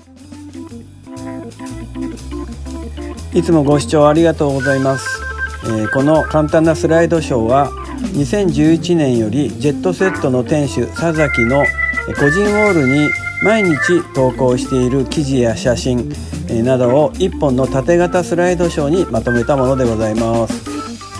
いつもご視聴ありがとうございます。この簡単なスライドショーは2011年よりジェットセットの店主佐崎の個人ウォールに毎日投稿している記事や写真などを1本の縦型スライドショーにまとめたものでございます。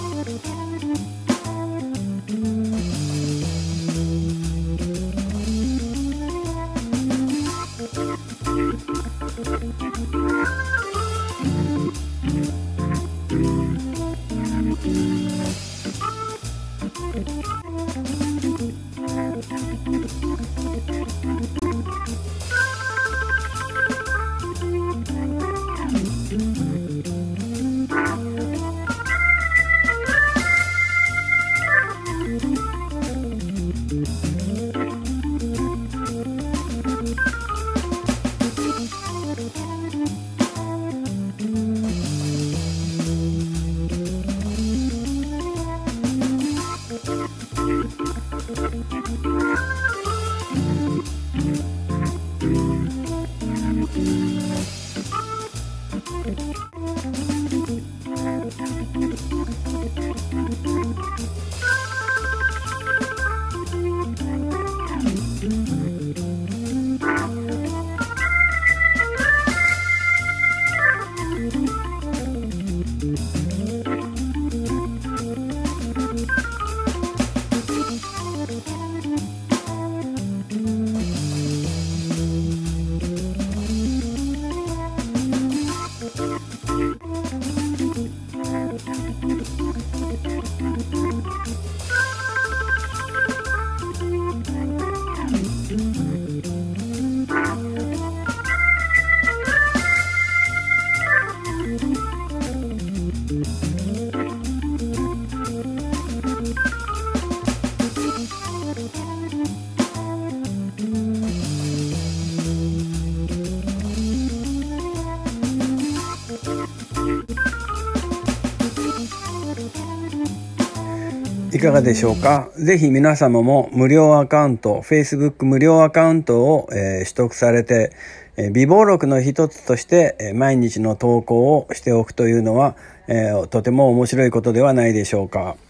いかがでしょうか。ぜひ皆様も無料アカウント、Facebook 無料アカウントを、取得されて、備忘録の一つとして、毎日の投稿をしておくというのは、とても面白いことではないでしょうか。